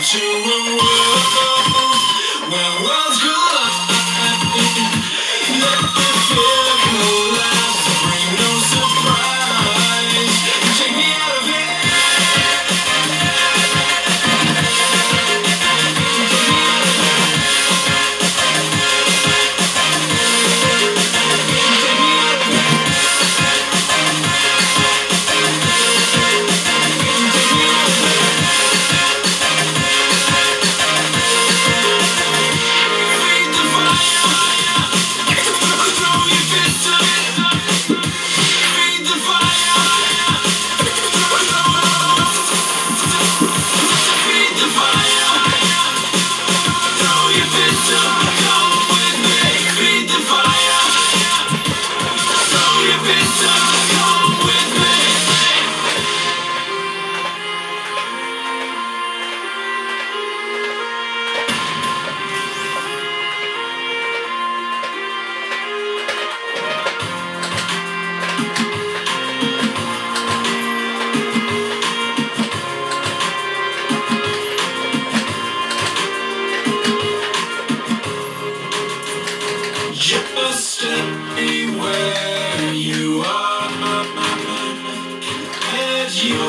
to a world where worlds collide. Let the fear collapse, bring no surprise. Take me out of it. Just stay where you are, as you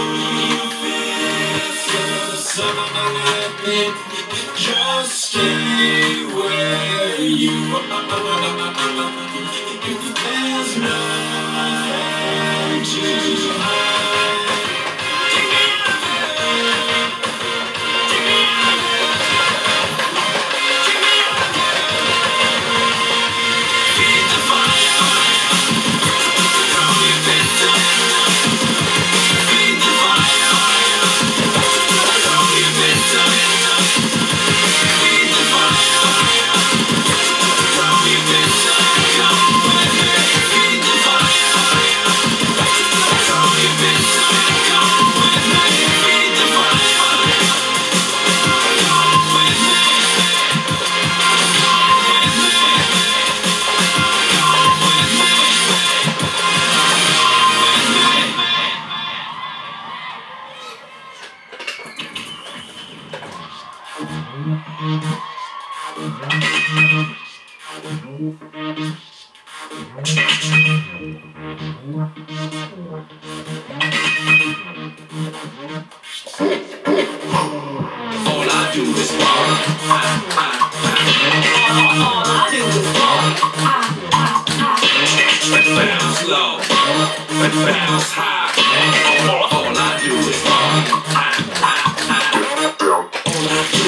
feel the sun. Just stay where you are. There's nothing to hide. Take me out of here. Take me out of here. Take me out of here. Feed the fire. Throw your fist up. Feed the fire. Throw your fist up. Feed the fire. Throw your fist up. Come with me. Feed the fire. Throw your fist up. Come with me. Feed the fire. Come with me. All I do is party. All I do is party. Bounce low, bounce high. All I do is party. All I do,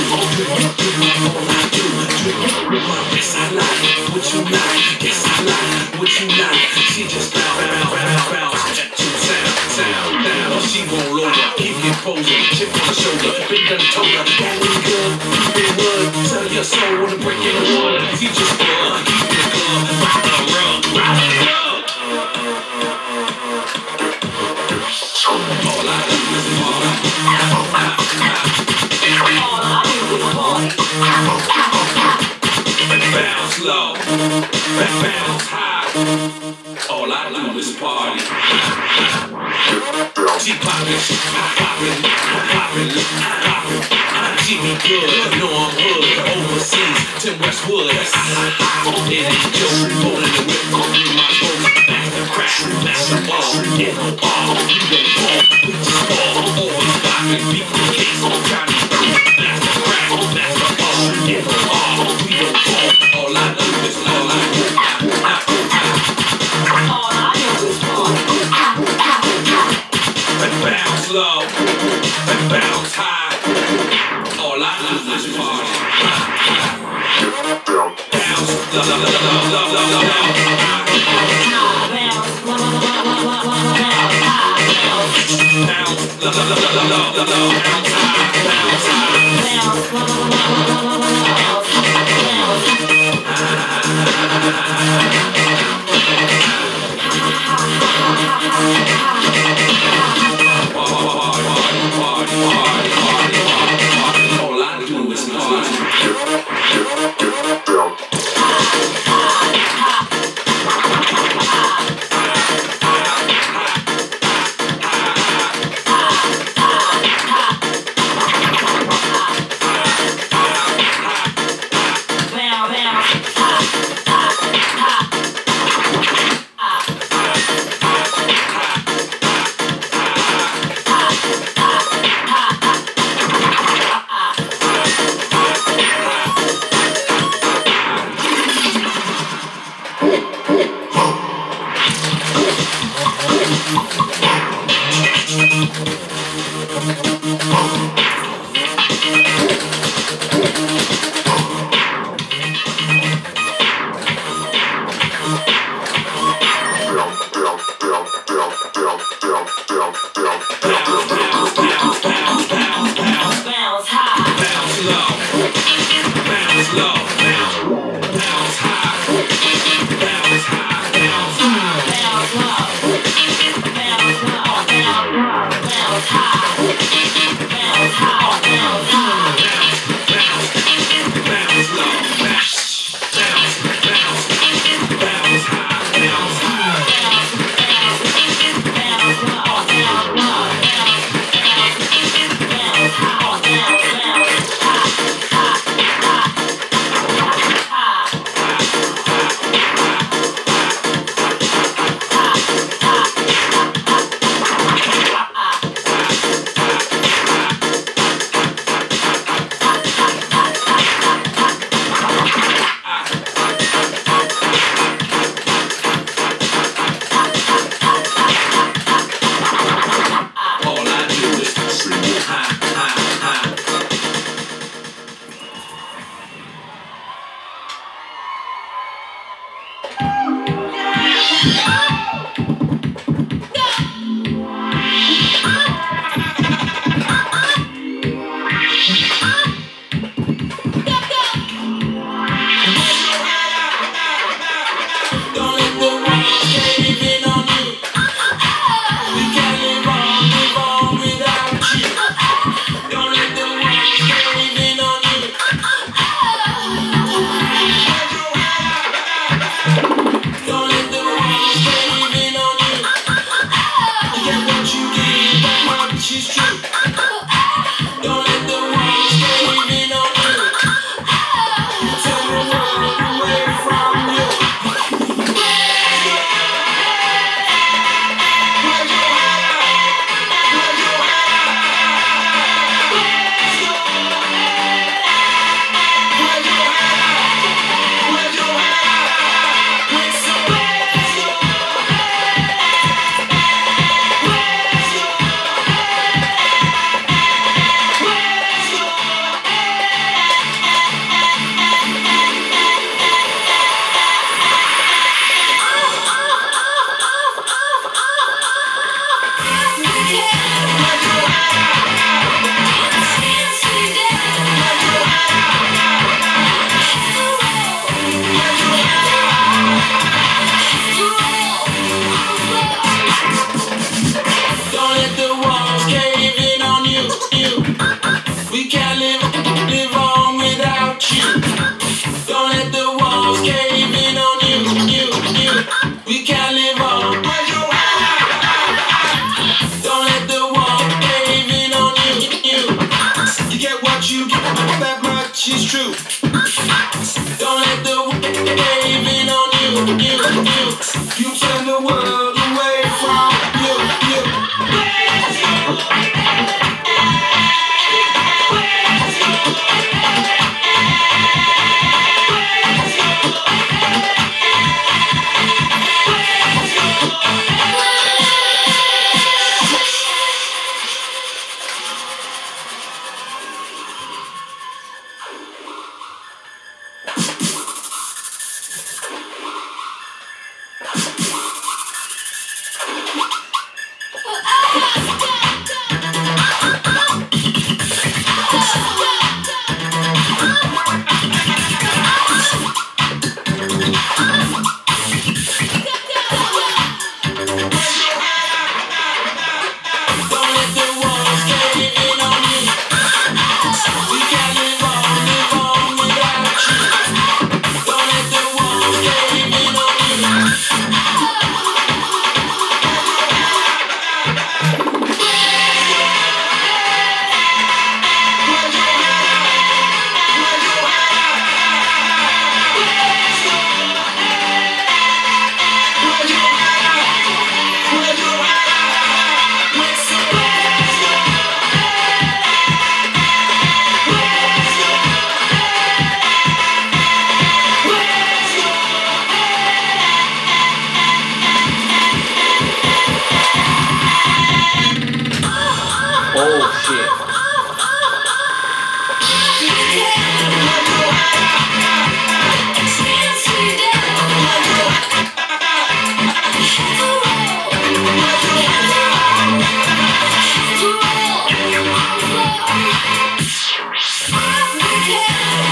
yes I like what you like, yes I like what you like. She just bounce to sound down. She won't roll up, keep it posing, chip on the shoulder, big gun told her, that ain't good, keep it wood, sell your soul, wanna break in the wood. She just keep it good, rock the rug. All I do is party. Bounce low, bounce high. All I do is party. She poppin', she be good, know I'm hood, overseas, Tim Westwood. It ain't Joe, rolling the whip, in my boat. Master crack, master ball, get no ball, you don't fall, bitches fall. Always poppin', beat the case, Johnny. Master crack, master ball, get no ball, we don't fall. All I do is all I do. All I do is party. Bounce low, bounce high. All I do is party. Bounce all I do is party.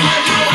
Let's go.